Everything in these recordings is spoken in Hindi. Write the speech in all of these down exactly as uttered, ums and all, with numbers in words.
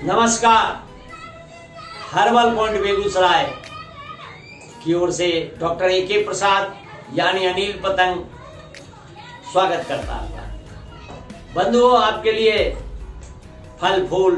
नमस्कार। हर्बल पॉइंट बेगूसराय की ओर से डॉक्टर ए के प्रसाद यानी अनिल पतंग स्वागत करता है। बंधुओं, आपके लिए फल फूल,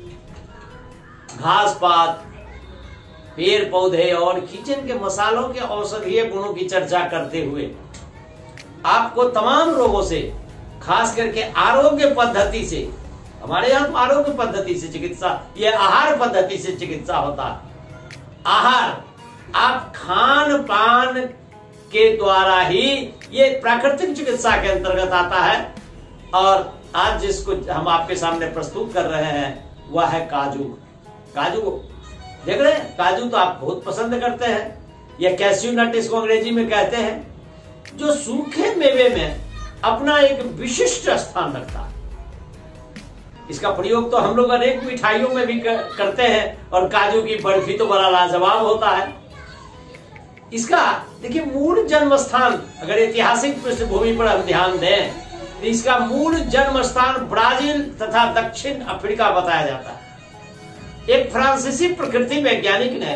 घास पात, पेड़ पौधे और किचन के मसालों के औषधीय गुणों की चर्चा करते हुए आपको तमाम रोगों से, खास करके आरोग्य पद्धति से, हमारे यहाँ तो आरोग्य पद्धति से चिकित्सा, ये आहार पद्धति से चिकित्सा होता है। आहार आप खान पान के द्वारा ही, ये प्राकृतिक चिकित्सा के अंतर्गत आता है। और आज जिसको हम आपके सामने प्रस्तुत कर रहे हैं वह है काजू। काजू देख रहे हैं, काजू तो आप बहुत पसंद करते हैं। यह कैस्यू नट इसको अंग्रेजी में कहते हैं, जो सूखे मेवे में अपना एक विशिष्ट स्थान रखता है। इसका प्रयोग तो हम लोग अनेक मिठाइयों में भी करते हैं और काजू की बर्फी तो बड़ा लाजवाब होता है। इसका देखिए मूल जन्म स्थान, अगर ऐतिहासिक पृष्ठभूमि पर हम ध्यान दें तो इसका मूल जन्म स्थान ब्राजील तथा दक्षिण अफ्रीका बताया जाता है। एक फ्रांसीसी प्रकृति वैज्ञानिक ने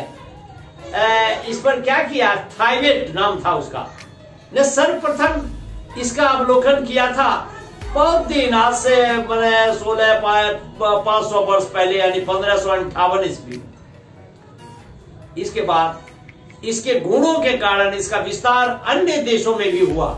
इस पर क्या किया, थाइवेट नाम था उसका, ने सर्वप्रथम इसका अवलोकन किया था बहुत दिन, आज से मैंने सोलह पांच सौ वर्ष पहले, यानी पंद्रह सौ अंठावन ईस्वी। इसके बाद इसके गुणों के कारण इसका विस्तार अन्य देशों में भी हुआ।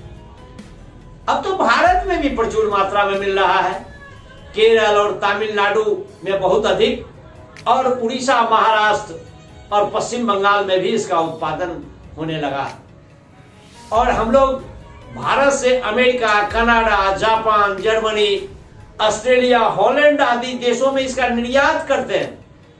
अब तो भारत में भी प्रचुर मात्रा में मिल रहा है। केरल और तमिलनाडु में बहुत अधिक, और उड़ीसा, महाराष्ट्र और पश्चिम बंगाल में भी इसका उत्पादन होने लगा। और हम लोग भारत से America, Canada, Japan, Germany, Australia, Holland आदि देशों में इसका निर्यात करते हैं।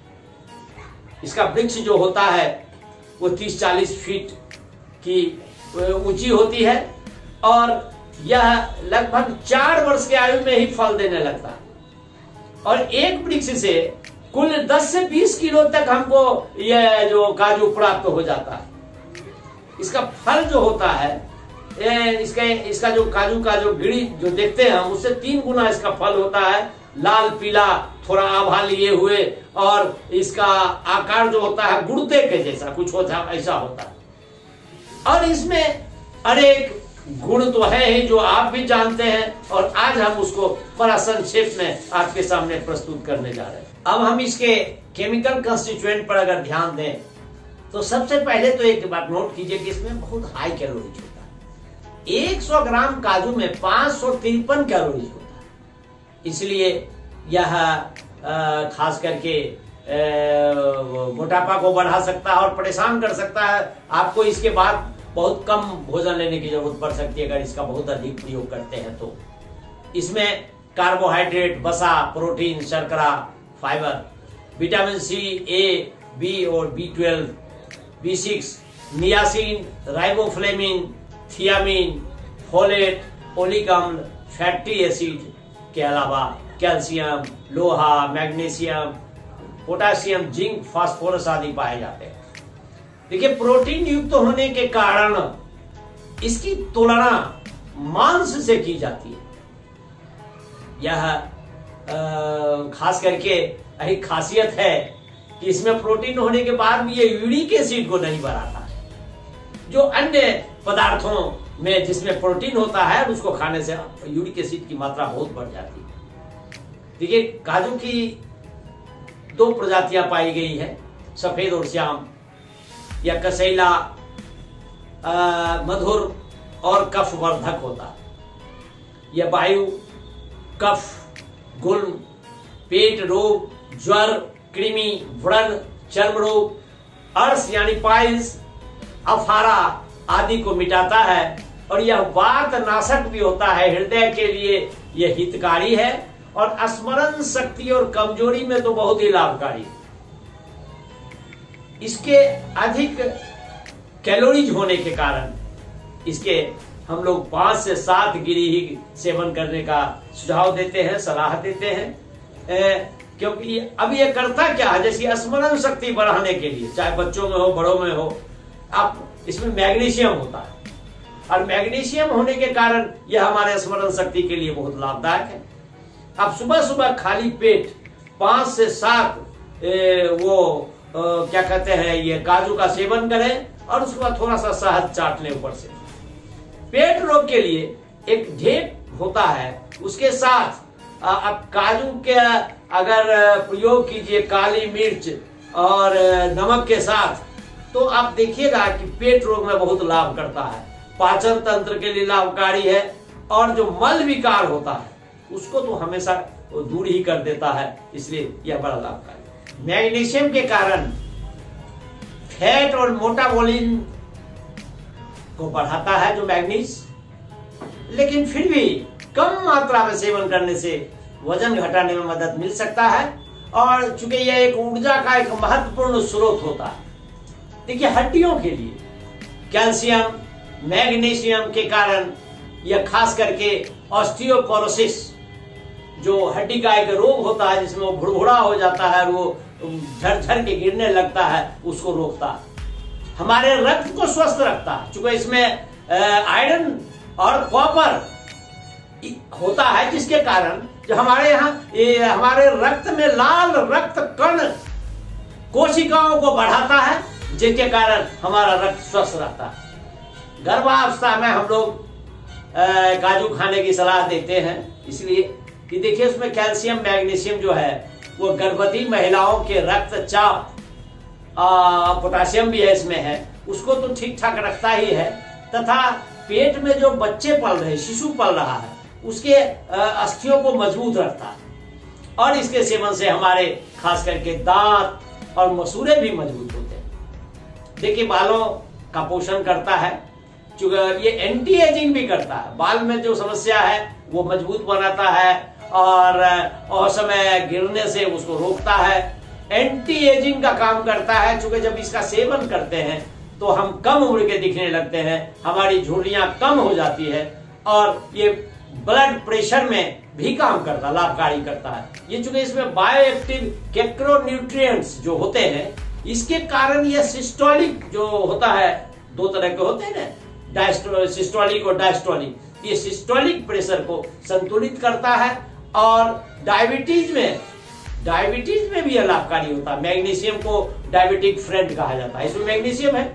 इसका वृक्ष जो होता है वो तीस चालीस फीट की ऊंची होती है और यह लगभग चार वर्ष की आयु में ही फल देने लगता है। और एक वृक्ष से कुल दस से बीस किलो तक हमको यह जो काजू प्राप्त हो जाता है। इसका फल जो होता है, इसका इसका जो काजू का जो गिरी जो देखते हैं हम, उससे तीन गुना इसका फल होता है। लाल पीला, थोड़ा आभा लिए हुए, और इसका आकार जो होता है गुर्दे के जैसा कुछ होता है, ऐसा होता है। और इसमें अनेक गुण तो है ही जो आप भी जानते हैं, और आज हम उसको बड़ा संक्षेप में आपके सामने प्रस्तुत करने जा रहे हैं। अब हम इसके केमिकल कंस्टिट्यूएंट पर अगर ध्यान दें तो सबसे पहले तो एक बात नोट कीजिए कि इसमें बहुत हाई कैलोरीज होता है। एक सौ ग्राम काजू में पांच सौ तिरपन कैलोरीज होता है। इसलिए यह खास करके मोटापा को बढ़ा सकता है और परेशान कर सकता है। आपको इसके बाद बहुत कम भोजन लेने की जरूरत पड़ सकती है अगर इसका बहुत अधिक प्रयोग करते हैं तो। इसमें कार्बोहाइड्रेट, वसा, प्रोटीन, शर्करा, fibre, vitamin C, A, B और B twelve, B six, niacin, riboflavin, thiamine, folate, oleic अम्ल, फैटी एसिड के अलावा कैल्शियम, लोहा, मैग्नीशियम, पोटासियम, जिंक, फास्फोरस आदि पाए जाते हैं। देखिए, प्रोटीन युक्त होने के कारण इसकी तुलना मांस से की जाती है। यह आ, खास करके यही खासियत है कि इसमें प्रोटीन होने के बाद भी ये यूरिक एसिड को नहीं बढ़ाता है। जो अन्य पदार्थों में जिसमें प्रोटीन होता है उसको खाने से यूरिक एसिड की मात्रा बहुत बढ़ जाती है। देखिए, काजू की दो प्रजातियां पाई गई है, सफेद और श्याम। यह कसैला, मधुर और कफवर्धक होता है। यह वायु, कफ, गुल्म, पेट रोग, ज्वर, कृमि, व्रण, चर्म रोग, अर्श यानी पाइल्स, अफारा आदि को मिटाता है। और यह वात नाशक भी होता है। हृदय के लिए यह हितकारी है और स्मरण शक्ति और कमजोरी में तो बहुत ही लाभकारी है। इसके अधिक कैलोरीज होने के कारण इसके हम लोग पांच से सात गिरी ही सेवन करने का सुझाव देते हैं, सलाह देते हैं। ए, क्योंकि अब ये करता क्या है, जैसे स्मरण शक्ति बढ़ाने के लिए, चाहे बच्चों में हो बड़ों में हो, आप इसमें मैग्नीशियम होता है और मैग्नीशियम होने के कारण यह हमारे स्मरण शक्ति के लिए बहुत लाभदायक है। आप सुबह सुबह खाली पेट पांच से सात वो आ, क्या कहते हैं ये काजू का सेवन करें और उसके बाद थोड़ा सा शहद चाट लें ऊपर से। पेट रोग के लिए एक ढेप होता है, उसके साथ आप काजू के अगर प्रयोग कीजिए काली मिर्च और नमक के साथ, तो आप देखिएगा कि पेट रोग में बहुत लाभ करता है, पाचन तंत्र के लिए लाभकारी है और जो मल विकार होता है उसको तो हमेशा दूर ही कर देता है, इसलिए यह बड़ा लाभकारी। मैग्नीशियम के कारण फैट और मोटाबॉलिज्म को बढ़ाता है जो मैग्नीज, लेकिन फिर भी कम मात्रा में सेवन करने से वजन घटाने में मदद मिल सकता है और चूंकि यह एक ऊर्जा का एक महत्वपूर्ण स्रोत होता है। देखिए हड्डियों के लिए कैल्शियम मैग्नीशियम के कारण यह खास करके ऑस्टियोपोरोसिस जो हड्डी का एक रोग होता है जिसमें वो भुड़भुड़ा हो जाता है और वो झरझर के गिरने लगता है, उसको रोकता है। हमारे रक्त को स्वस्थ रखता है, चूंकि इसमें आयरन और कॉपर होता है, जिसके कारण जो हमारे यहाँ हमारे रक्त में लाल रक्त कण कोशिकाओं को बढ़ाता है, जिसके कारण हमारा रक्त स्वस्थ रहता है। गर्भावस्था में हम लोग काजू खाने की सलाह देते हैं, इसलिए कि देखिए उसमें कैल्शियम मैग्नीशियम जो है वो गर्भवती महिलाओं के रक्तचाप, पोटाशियम भी है इसमें है, उसको तो ठीक ठाक रखता ही है, तथा पेट में जो बच्चे पल रहे शिशु पल रहा है उसके अस्थियों को मजबूत रखता है और इसके सेवन से हमारे खास करके दांत और मसूड़े भी मजबूत होते हैं। देखिए बालों का पोषण करता है, चूंकि ये एंटी एजिंग भी करता है, बाल में जो समस्या है वो मजबूत बनाता है और असमय गिरने से उसको रोकता है। एंटी एजिंग का काम करता है, चूंकि जब इसका सेवन करते हैं तो हम कम उम्र के दिखने लगते हैं, हमारी झुर्रियां कम हो जाती है और ये ब्लड प्रेशर में भी काम करता लाभकारी करता है। ये चूंकि इसमें बायोएक्टिव कैक्रोन्यूट्रिएंट्स जो होते हैं, इसके कारण ये सिस्टोलिक जो होता है, दो तरह के होते हैं ना, डायस्टो सिस्टोलिक और डायस्टोलिक, ये सिस्टोलिक प्रेशर को संतुलित करता है और डायबिटीज में डायबिटीज में भी यह लाभकारी होता है। मैग्नीशियम को डायबिटिक फ्रेंड कहा जाता है, इसमें मैग्नीशियम है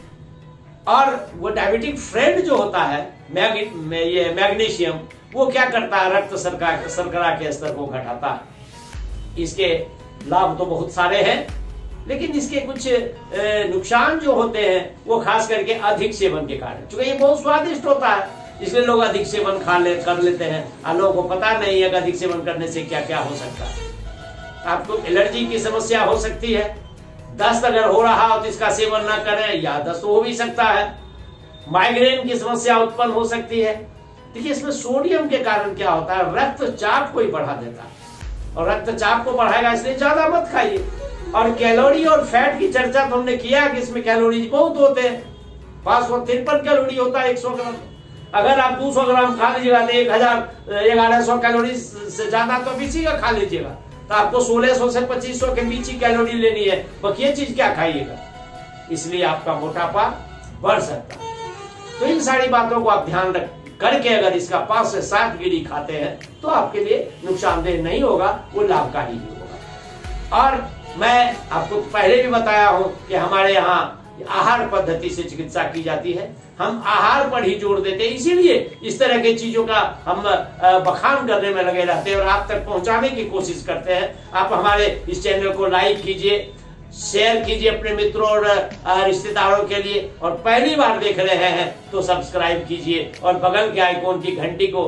और वो डायबिटिक फ्रेंड जो होता है मैग, ये मैग्नीशियम वो क्या करता है, रक्त शर्करा शर्करा के स्तर को घटाता है। इसके लाभ तो बहुत सारे हैं, लेकिन इसके कुछ नुकसान जो होते हैं वो खास करके अधिक सेवन के कारण, क्योंकि ये बहुत स्वादिष्ट होता है इसलिए लोग अधिक सेवन खा ले कर लेते हैं और लोगों को पता नहीं है कि अधिक सेवन करने से क्या क्या हो सकता है। आपको एलर्जी की समस्या हो सकती है, दस्त अगर हो रहा हो तो इसका सेवन ना करें, या दस्त हो भी सकता है। माइग्रेन की समस्या उत्पन्न हो सकती है। देखिए इसमें सोडियम के कारण क्या होता है, रक्तचाप को ही बढ़ा देता है और रक्तचाप को बढ़ाएगा, इसलिए ज्यादा मत खाइए। और कैलोरी और फैट की चर्चा तो हमने किया कि इसमें कैलोरी बहुत होते हैं, पांच सौ तिरपन कैलोरी होता है एक सौ ग्राम। अगर आप दो सौ ग्राम खा लीजिएगा तो एक हजार ग्यारह सौ कैलोरी से ज्यादा तो बीसी का खा लीजिएगा, तो आपको सोलह सौ से पच्चीस सौ के बीच ही कैलोरी लेनी है, बाकी ये चीज क्या खाइएगा, इसलिए आपका मोटापा बढ़ सकता है। तो इन सारी बातों को आप ध्यान रख करके अगर इसका पांच से सात गिरी खाते हैं तो आपके लिए नुकसानदेह नहीं होगा, वो लाभकारी ही होगा। और मैं आपको पहले भी बताया हूं कि हमारे यहाँ आहार पद्धति से चिकित्सा की जाती है, हम आहार पर ही जोर देते हैं, इसीलिए इस तरह की चीजों का हम बखान करने में लगे रहते हैं और आप तक पहुंचाने की कोशिश करते हैं। आप हमारे इस चैनल को लाइक कीजिए, शेयर कीजिए अपने मित्रों और रिश्तेदारों के लिए, और पहली बार देख रहे हैं तो सब्सक्राइब कीजिए और बगल के आइकॉन की घंटी को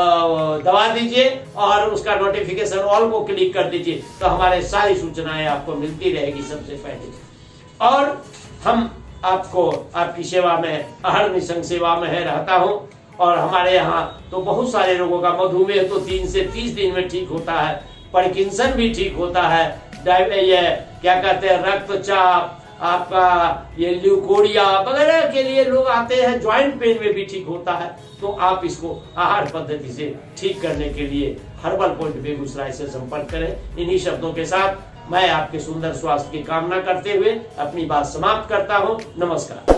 दबा दीजिए और उसका नोटिफिकेशन ऑल को क्लिक कर दीजिए, तो हमारे सारी सूचनाएं आपको मिलती रहेगी सबसे पहले। और हम आपको आपकी सेवा में अहर्निशं सेवा में है रहता हूं, और हमारे यहाँ तो बहुत सारे लोगों का मधुमेह तो तीन से तीस दिन में ठीक होता है, पार्किंसन भी ठीक होता है, ये क्या कहते हैं रक्तचाप, आपका ये ल्यूकोरिया वगैरह के लिए लोग आते हैं, ज्वाइंट पेन में भी ठीक होता है। तो आप इसको आहार पद्धति से ठीक करने के लिए हर्बल पॉइंट बेगूसराय से संपर्क करें। इन्हीं शब्दों के साथ मैं आपके सुंदर स्वास्थ्य की कामना करते हुए अपनी बात समाप्त करता हूं। नमस्कार।